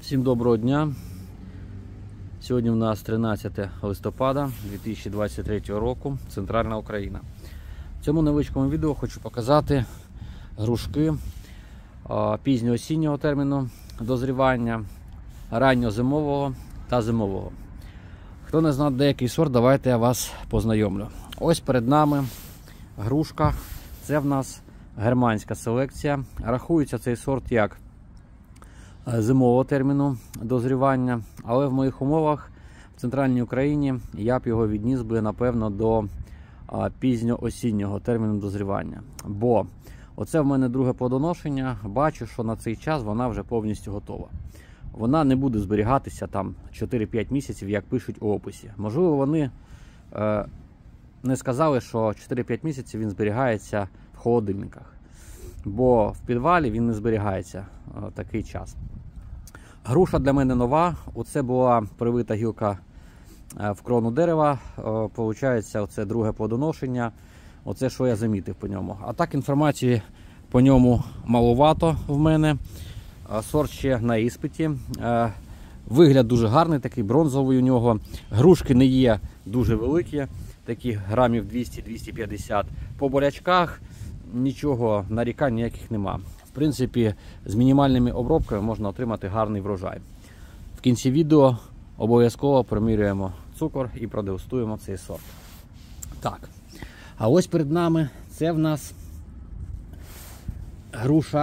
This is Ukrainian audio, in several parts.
Всім доброго дня. Сьогодні у нас 13 листопада 2023 року, Центральна Україна. В цьому невеличкому відео хочу показати грушки пізньо-осіннього терміну дозрівання, ранньозимового та зимового. Хто не знає деякий сорт, давайте я вас познайомлю. Ось перед нами грушка. Це в нас германська селекція. Рахується цей сорт як зимового терміну дозрівання, але в моїх умовах в Центральній Україні я б його відніс би, напевно, до пізньо-осіннього терміну дозрівання. Бо оце в мене друге плодоношення, бачу, що на цей час вона вже повністю готова. Вона не буде зберігатися там 4-5 місяців, як пишуть у описі. Можливо, вони не сказали, що 4-5 місяців він зберігається в холодильниках. Бо в підвалі він не зберігається такий час. Груша для мене нова. Оце була привита гілка в крону дерева. Получається, оце друге плодоношення. Оце, що я замітив по ньому. А так, інформації по ньому маловато в мене. Сорт ще на іспиті. Вигляд дуже гарний, такий бронзовий у нього. Грушки не є дуже великі, такі грамів 200-250. По болячках нічого, нарікань ніяких нема. В принципі, з мінімальними обробками можна отримати гарний врожай. В кінці відео обов'язково промірюємо цукор і продегустуємо цей сорт. Так, а ось перед нами це в нас груша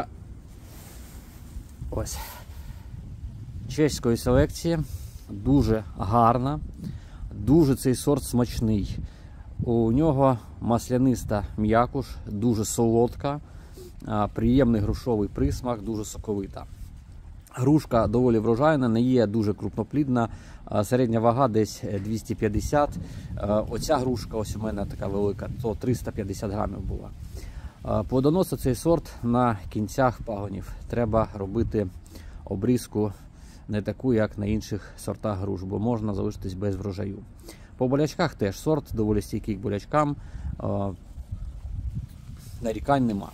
ось чеської селекції. Дуже гарна, дуже цей сорт смачний. У нього масляниста м'якуш, дуже солодка, приємний грушовий присмак, дуже соковита. Грушка доволі врожайна, не є дуже крупноплідна, середня вага десь 250. Оця грушка, ось у мене така велика, то 350 грамів була. Плодоносить цей сорт на кінцях пагонів. Треба робити обрізку не таку, як на інших сортах груш, бо можна залишитись без врожаю. По болячках теж сорт доволі стійкий к болячкам, нарікань нема.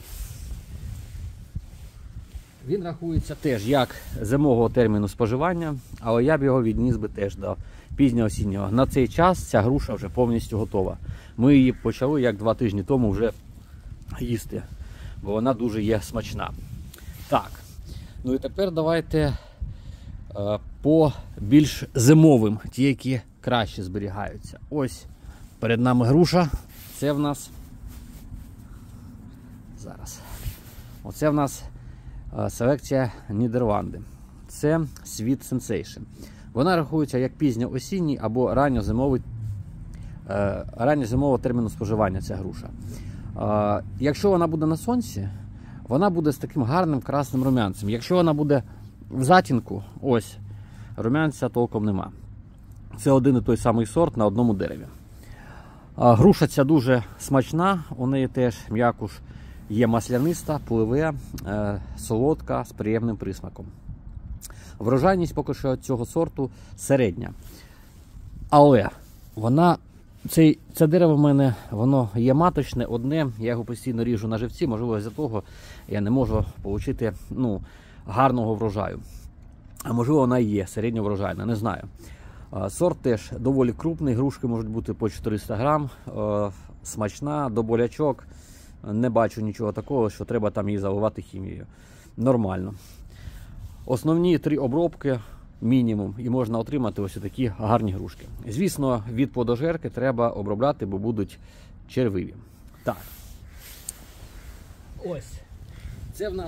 Він рахується теж як зимового терміну споживання, але я б його відніс би теж до пізньо-осіннього. На цей час ця груша вже повністю готова. Ми її почали як 2 тижні тому вже їсти, бо вона дуже є смачна. Так, ну і тепер давайте по більш зимовим, ті, які краще зберігаються. Ось перед нами груша. Це в нас зараз. Оце в нас селекція Нідерланди. Це Sweet Sensation. Вона рахується як пізньо-осінній або ранньозимового терміну споживання ця груша. Якщо вона буде на сонці, вона буде з таким гарним красним рум'янцем. Якщо вона буде в затінку, ось, рум'янця толком нема. Це один і той самий сорт на одному дереві. Груша ця дуже смачна, у неї теж м'якуш є масляниста, пливе, солодка, з приємним присмаком. Врожайність поки що цього сорту середня. Але це дерево в мене, воно є маточне, одне, я його постійно ріжу на живці, можливо, з-за того я не можу отримати гарного врожаю. А можливо, вона і є середньоврожайна, не знаю. Сорт теж доволі крупний, грушки можуть бути по 400 грам, смачна, до болячок. Не бачу нічого такого, що треба там її заливати хімією. Нормально. Основні 3 обробки мінімум, і можна отримати ось такі гарні грушки. Звісно, від плодожерки треба обробляти, бо будуть червиві. Так. Ось. Це в нас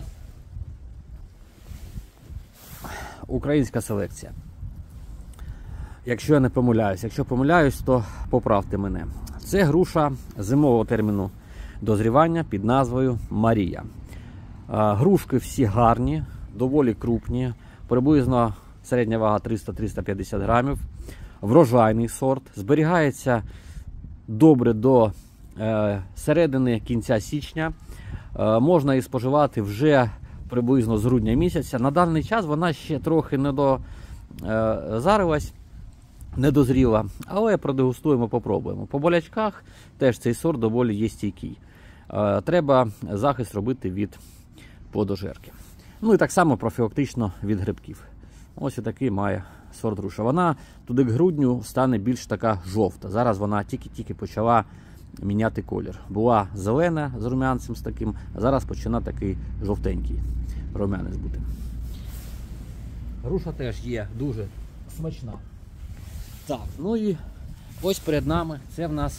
українська селекція. Якщо я не помиляюсь. Якщо помиляюсь, то поправте мене. Це груша зимового терміну дозрівання під назвою Марія. Грушки всі гарні, доволі крупні, приблизно середня вага 300-350 грамів. Врожайний сорт, зберігається добре до середини кінця січня. Можна її споживати вже приблизно з грудня місяця. На даний час вона ще трохи не дозарилась, не дозріла, але продегустуємо, попробуємо. По болячках теж цей сорт доволі є стійкий. Треба захист робити від плодожерки. Ну і так само профілактично від грибків. Ось такий має сорт груша. Вона туди к грудню стане більш така жовта. Зараз вона тільки-тільки почала міняти колір. Була зелена з рум'янцем з таким, а зараз починає такий жовтенький рум'янець бути. Груша теж є дуже смачна. Так, ну і ось перед нами це в нас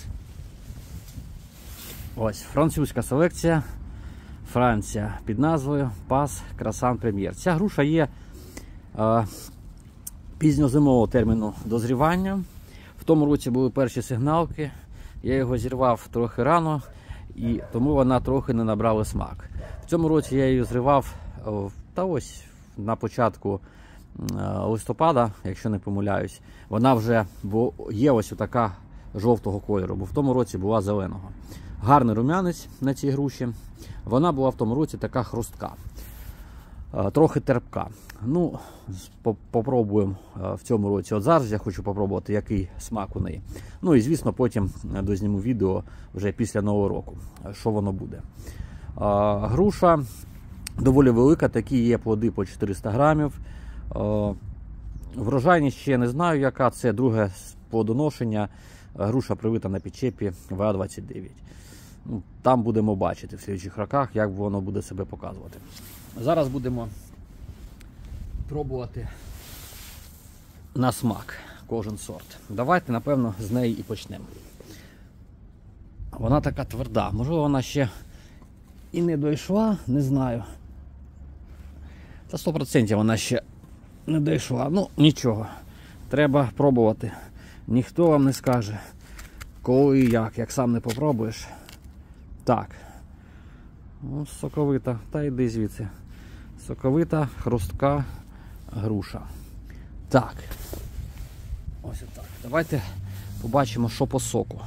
ось французька селекція. Франція під назвою Пас Красан Прем'єр. Ця груша є пізньозимового терміну дозрівання. В тому році були перші сигналки. Я його зірвав трохи рано, і тому вона трохи не набрала смак. В цьому році я її зривав та ось на початку листопада, якщо не помиляюсь. Вона вже є ось така жовтого кольору, бо в тому році була зеленого. Гарний рум'янець на цій груші. Вона була в тому році така хрустка. Трохи терпка. Ну, попробуємо в цьому році. От зараз я хочу попробувати, який смак у неї. Ну і, звісно, потім дозніму відео вже після Нового року, що воно буде. Груша доволі велика, такі є плоди по 400 грамів. Врожайність ще не знаю, яка. Це друге плодоношення. Груша привита на підчепі ВА-29. Ну, там будемо бачити в слідчих роках, як воно буде себе показувати. Зараз будемо пробувати на смак кожен сорт. Давайте, напевно, з неї і почнемо. Вона така тверда. Можливо, вона ще і не дійшла, не знаю. Та 100% вона ще не дійшла. Ну, нічого. Треба пробувати. Ніхто вам не скаже, коли і як сам не попробуєш. Так. Ну, соковита. Та йди звідси. Соковита, хрустка груша. Так. Ось отак. Давайте побачимо, що по соку.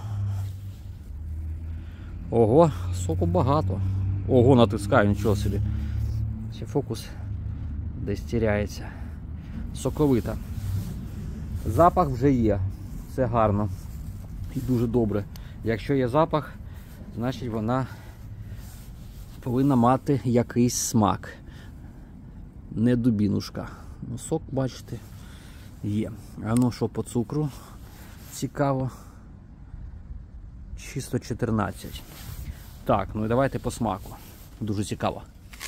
Ого, соку багато. Ого, натискаю, нічого собі. Ще фокус десь тіряється. Соковита. Запах вже є. Це гарно. І дуже добре. Якщо є запах, значить вона повинна мати якийсь смак. Не дубінушка. Ну, сок, бачите, є. А ну що по цукру? Цікаво. Чисто 14. Так, ну і давайте по смаку. Дуже цікаво.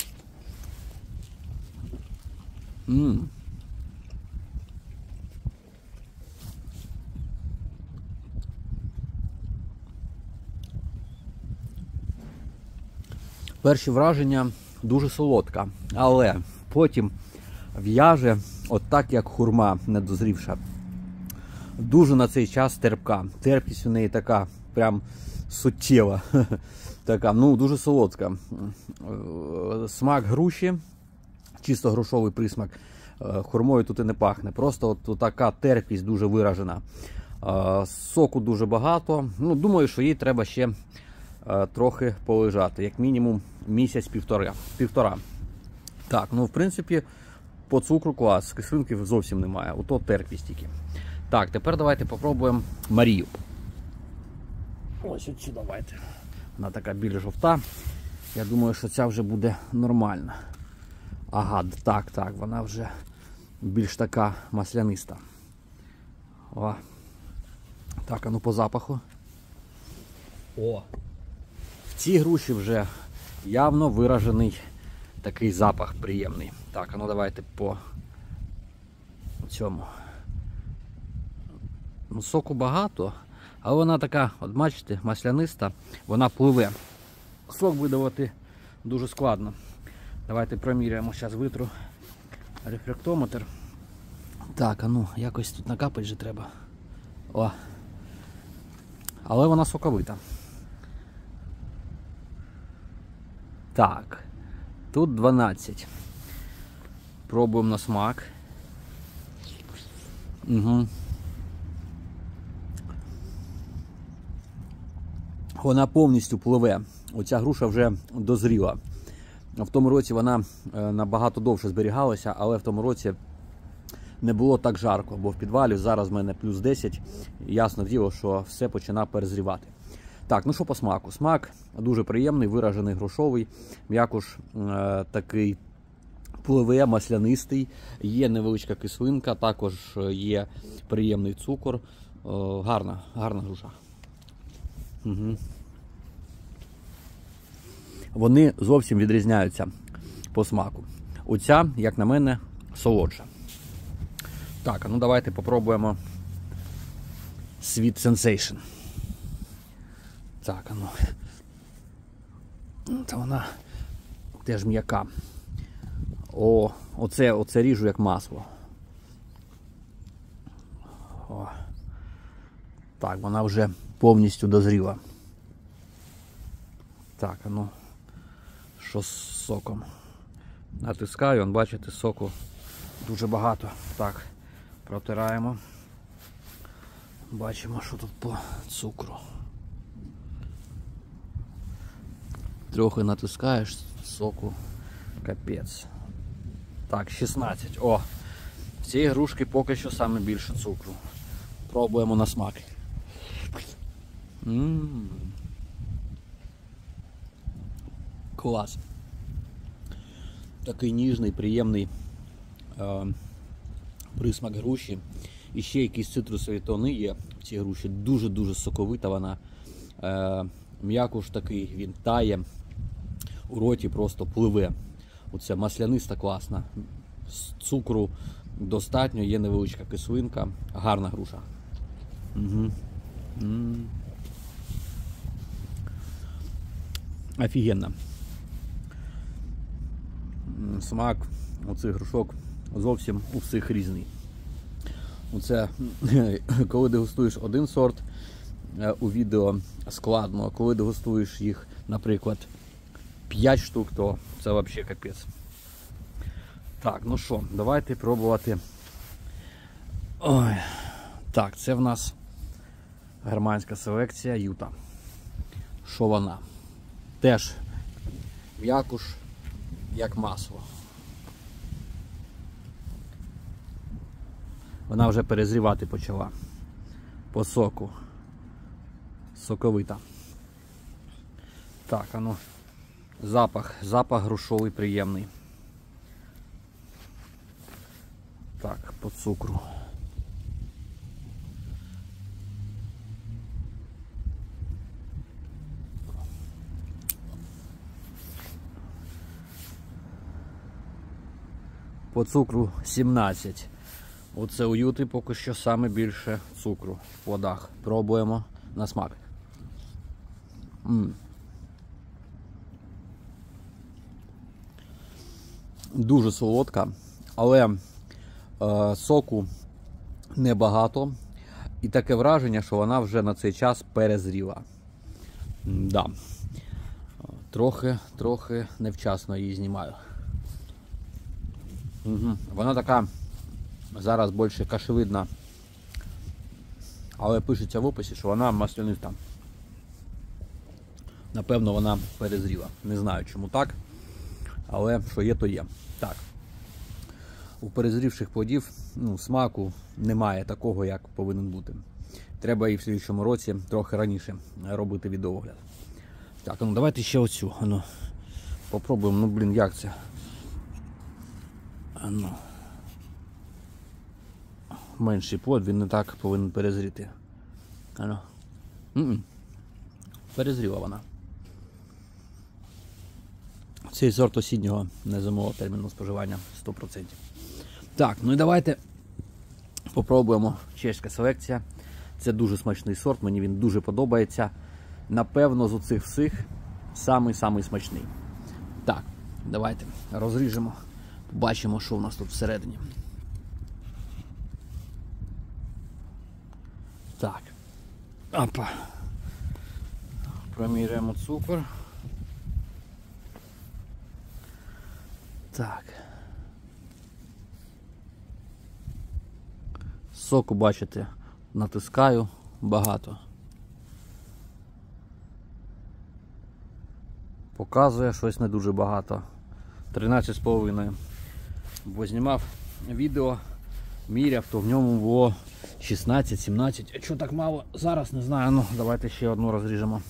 Перші враження дуже солодка, але потім в'яже отак, як хурма недозрівша. Дуже на цей час терпка. Терпкість у неї така прям суттєва. Така, ну, дуже солодка. Смак груші, чисто грушовий присмак, хурмою тут і не пахне. Просто от така терпкість дуже виражена. Соку дуже багато. Ну, думаю, що їй треба ще трохи полежати, як мінімум місяць-півтора. Так, ну в принципі по цукру клас, кислинки зовсім немає, ото терпість тільки. Так, тепер давайте попробуємо Марію. Ось оцю давайте. Вона така більш жовта. Я думаю, що ця вже буде нормальна. Ага, так, вона вже більш така масляниста. О. Так, а ну по запаху. О! В цій груші вже явно виражений такий запах приємний. Так, а ну давайте по цьому. Ну, соку багато, але вона така, от бачите, масляниста, вона пливе. Сок видавати дуже складно. Давайте проміряємо, зараз витру рефрактометр. Так, а ну, якось тут накапати же треба. О! Але вона соковита. Так, тут 12. Пробуємо на смак. Угу. Вона повністю пливе. Оця груша вже дозріла. В тому році вона набагато довше зберігалася, але в тому році не було так жарко, бо в підвалі зараз в мене плюс 10. Ясно діло, що все починає перезрівати. Так, ну що по смаку? Смак дуже приємний, виражений грушовий, м'якуш такий Пливе, маслянистий, є невеличка кислинка, також є приємний цукор. Гарна груша. Угу. Вони зовсім відрізняються по смаку. Оця, як на мене, солодша. Так, а ну давайте попробуємо Sweet Sensation. Так, а ну. Та вона теж м'яка. Оце ріжу як масло. О. Так, вона вже повністю дозріла. Так, а ну, що з соком? Натискаю, бачите, соку дуже багато. Так, протираємо. Бачимо, що тут по цукру. Трохи натискаєш, соку капець. Так, 16. О! В цій грушки поки що саме більше цукру. Пробуємо на смак. Клас. Такий ніжний, приємний присмак груші. І ще якісь цитрусові тони є в цій груші. Дуже-дуже соковита вона. М'якуш такий, він тає. У роті просто пливе. Оце масляниста класна. Цукру достатньо, є невеличка кислинка. Гарна груша. Угу. Офігенно. Смак оцих грушок зовсім у всіх різний. Оце, коли дегустуєш один сорт, у відео складно, а коли дегустуєш їх, наприклад, 5 штук, то це взагалі капець. Так, ну що, давайте пробувати. Ой. Так, це в нас германська селекція Юта. Що вона? Теж м'якуш, як масло. Вона вже перезрівати почала. По соку. Соковита. Так, а ну. Запах грушовий приємний. Так, по цукру. По цукру 17. Оце у Юти поки що саме більше цукру в плодах. Пробуємо на смак. Дуже солодка, але соку небагато. І таке враження, що вона вже на цей час перезріла. Да. Трохи невчасно її знімаю. Угу. Вона така зараз більше кашевидна, але пишеться в описі, що вона масляниста. Напевно, вона перезріла. Не знаю, чому так, але що є, то є. Так. У перезрівших плодів смаку немає такого, як повинен бути. Треба і в слідчому році трохи раніше робити відеоогляд. Так, ну давайте ще оцю. Ну, попробуємо, як це? Менший плод, він не так повинен перезріти. Перезріла вона. Цей сорт осіннього незимового терміну споживання 100%. Так, ну і давайте попробуємо чеська селекція. Це дуже смачний сорт, мені він дуже подобається. Напевно, з оцих всіх самий смачний. Так, давайте розріжемо, побачимо, що у нас тут всередині. Так. Опа. Проміряємо цукор. Так. Соку, бачите, натискаю багато. Показує щось не дуже багато. 13,5. Бо знімав відео, міряв, то в ньому було 16-17. А чого так мало? Зараз не знаю. Ну, давайте ще одну розріжемо.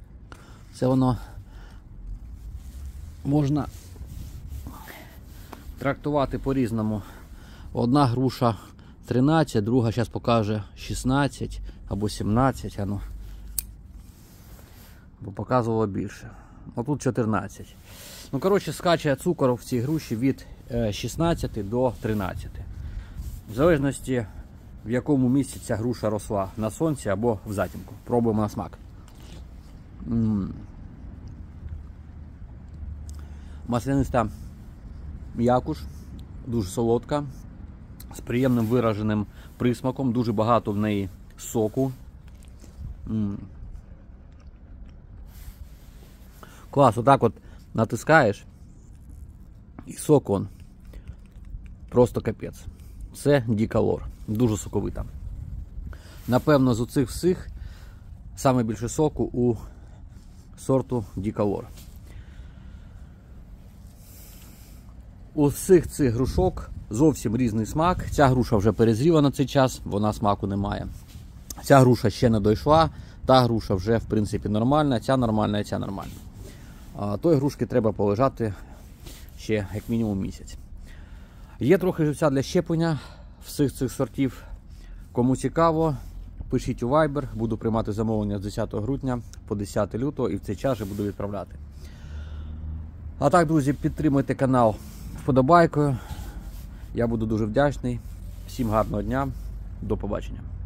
Це воно можна трактувати по-різному. Одна груша 13, друга зараз покаже 16 або 17, бо показувало більше. Отут 14. Ну, коротше, скаче цукор в цій груші від 16 до 13. В залежності, в якому місці ця груша росла, на сонці або в затінку. Пробуємо на смак. Масляниста м'якуш, дуже солодка, з приємним вираженим присмаком, дуже багато в неї соку. Клас, отак от натискаєш, і сок он просто капець. Це Діколор, дуже соковита. Напевно, з оцих всіх саме більше соку у сорту Діколор. У всіх цих грушок зовсім різний смак. Ця груша вже перезріла на цей час, вона смаку не має. Ця груша ще не дійшла, та груша вже в принципі нормальна, ця нормальна і ця нормальна. Той грушки треба полежати ще як мінімум місяць. Є трохи живця для щеплення всіх цих сортів. Кому цікаво, пишіть у Viber, буду приймати замовлення з 10 грудня по 10 лютого і в цей час вже буду відправляти. А так, друзі, підтримуйте канал вподобайкою. Я буду дуже вдячний. Всім гарного дня, до побачення.